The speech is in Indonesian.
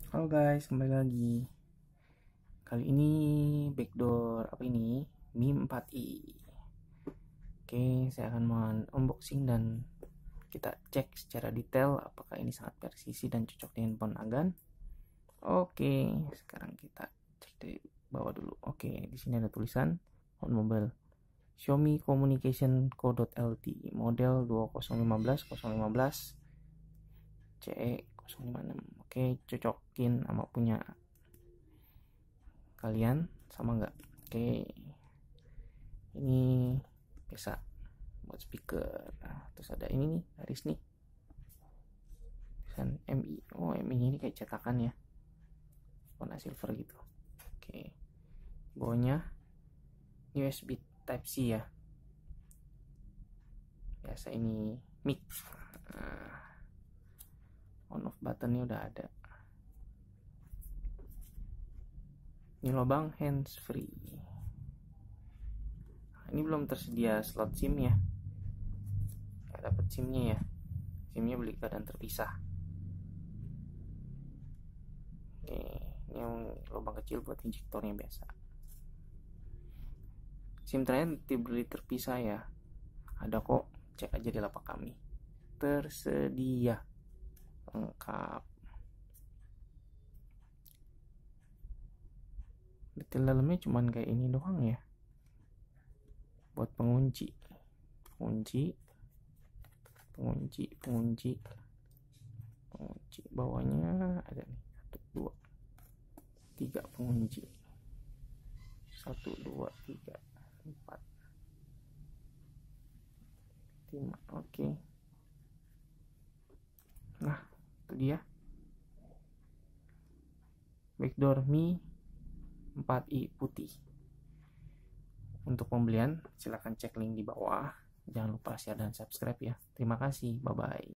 Halo guys, kembali lagi. Kali ini backdoor apa ini? Mi 4i. Oke, saya akan unboxing dan kita cek secara detail apakah ini sangat presisi dan cocok di handphone Agan. Oke, sekarang kita cek dari bawah dulu. Oke, di sini ada tulisan on mobile. Xiaomi Communication Co.lt model 2015015 CE 056. Oke, cocokin sama punya kalian sama enggak? Oke, ini bisa buat speaker. Nah, terus ada ini nih, garis nih, tulisan MI. Oh, MI ini kayak cetakan ya, warna silver gitu. Oke, bawahnya USB Type C ya, biasa ini mic. On off buttonnya udah ada. Ini lubang hands free. Ini belum tersedia slot SIM ya, nggak dapat SIM-nya ya. SIM-nya beli keadaan terpisah. Ini yang lubang kecil buat injektornya biasa. SIM terakhir dibeli terpisah ya, ada kok, cek aja di lapak kami. Tersedia lengkap. Detail dalamnya cuman kayak ini doang ya, buat pengunci bawahnya ada nih 1 2 3 pengunci, 1 2 3 4 5. Oke, nah itu dia backdoor Mi 4i putih. Untuk pembelian silahkan cek link di bawah. Jangan lupa share dan subscribe ya. Terima kasih, bye bye.